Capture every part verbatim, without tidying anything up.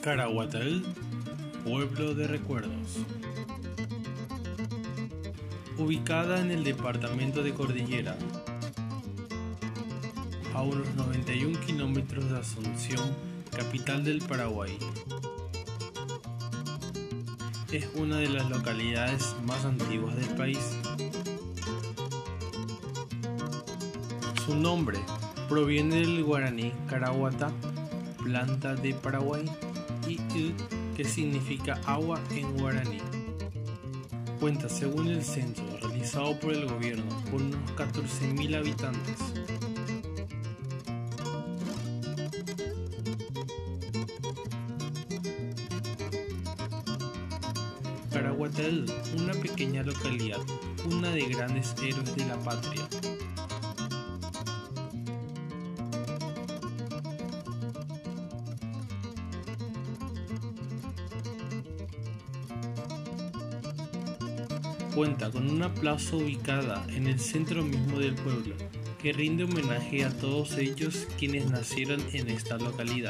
Caraguatl, pueblo de recuerdos. Ubicada en el departamento de Cordillera, a unos noventa y un kilómetros de Asunción, capital del Paraguay. Es una de las localidades más antiguas del país. Su nombre proviene del guaraní Caraguatá, planta de Paraguay, y il, que significa agua en guaraní. Cuenta, según el censo realizado por el gobierno, con unos catorce mil habitantes. Caraguatl, una pequeña localidad, una de grandes héroes de la patria. Cuenta con una plaza ubicada en el centro mismo del pueblo, que rinde homenaje a todos ellos quienes nacieron en esta localidad.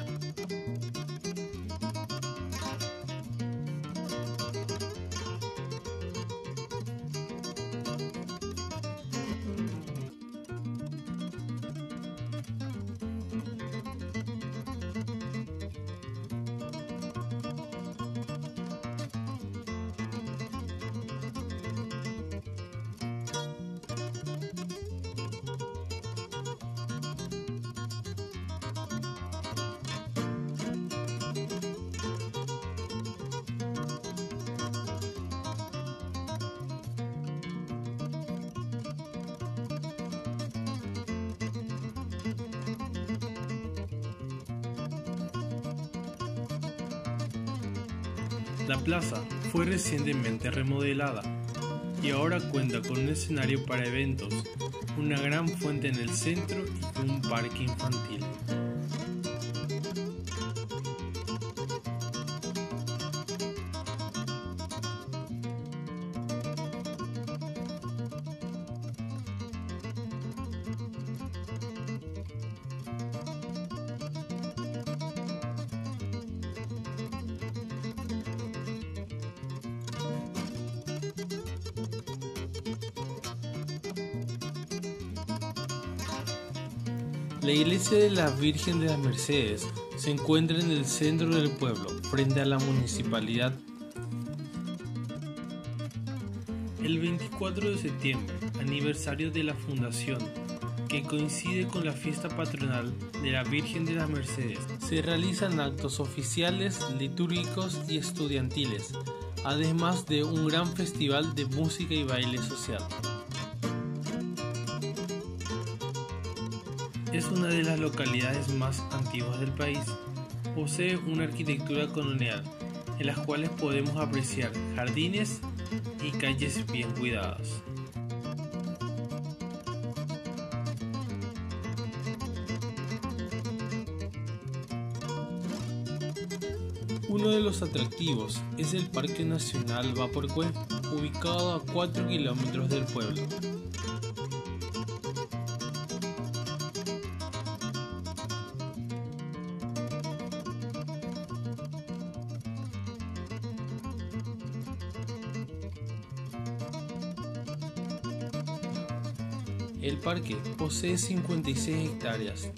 La plaza fue recientemente remodelada y ahora cuenta con un escenario para eventos, una gran fuente en el centro y un parque infantil. La iglesia de la Virgen de las Mercedes se encuentra en el centro del pueblo, frente a la municipalidad. El veinticuatro de septiembre, aniversario de la fundación, que coincide con la fiesta patronal de la Virgen de las Mercedes, se realizan actos oficiales, litúrgicos y estudiantiles, además de un gran festival de música y baile social. Es una de las localidades más antiguas del país. Posee una arquitectura colonial, en las cuales podemos apreciar jardines y calles bien cuidadas. Uno de los atractivos es el Parque Nacional Vaporcué, ubicado a cuatro kilómetros del pueblo. El parque posee cincuenta y seis hectáreas.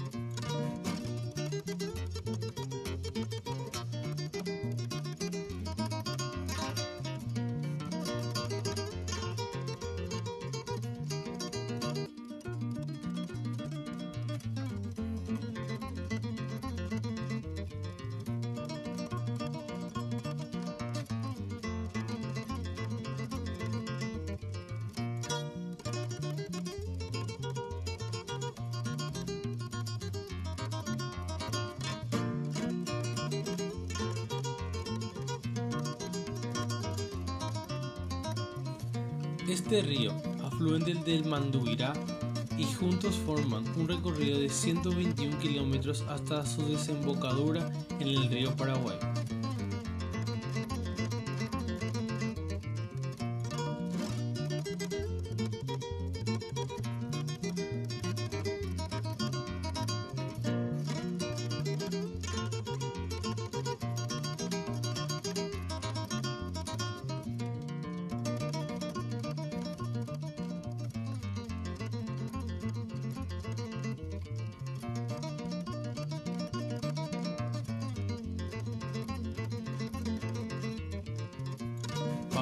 Este río, afluente del Manduirá, y juntos forman un recorrido de ciento veintiún kilómetros hasta su desembocadura en el río Paraguay.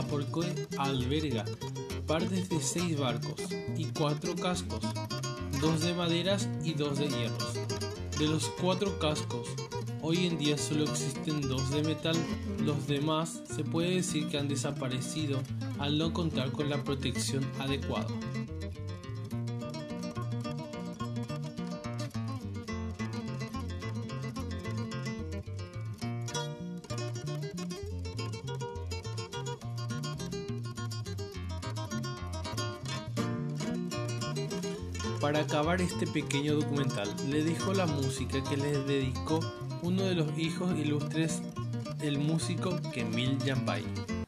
porque alberga partes de seis barcos y cuatro cascos, dos de maderas y dos de hierros. De los cuatro cascos, hoy en día solo existen dos de metal, los demás se puede decir que han desaparecido al no contar con la protección adecuada. Para acabar este pequeño documental, le dejo la música que le dedicó uno de los hijos ilustres del músico Kemil Yambay.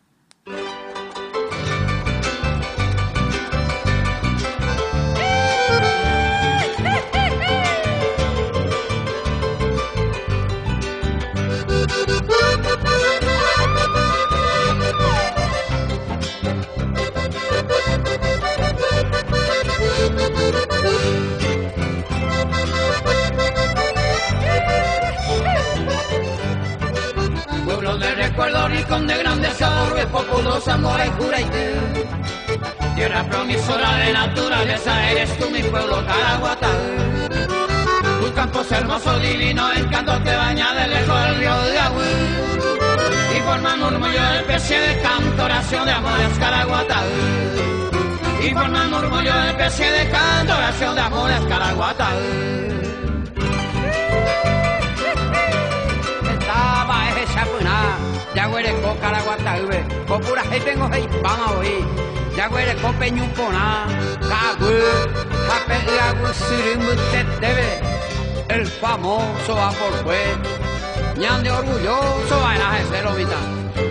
Pueblo de recuerdo, rincón de grandeza, orbe populosa, mora y Juraite. Tierra promisora de naturaleza, eres tú mi pueblo Caraguatá. Tus campos hermosos, divino encanto, te baña de lejos el río de agua. Y forma murmullo de especie de canto, oración de amores Caraguatá. Y forma murmullo de especie de canto, oración de amores Caraguatá. Yaguere ko Caraguatá ube, ko pura gente ngo hei bama oi. Yaguere ko peñupona, cagu, jape lagu sirimute debe. El famoso Aporfue, ñan de orgulloso vaina ese lo mitad.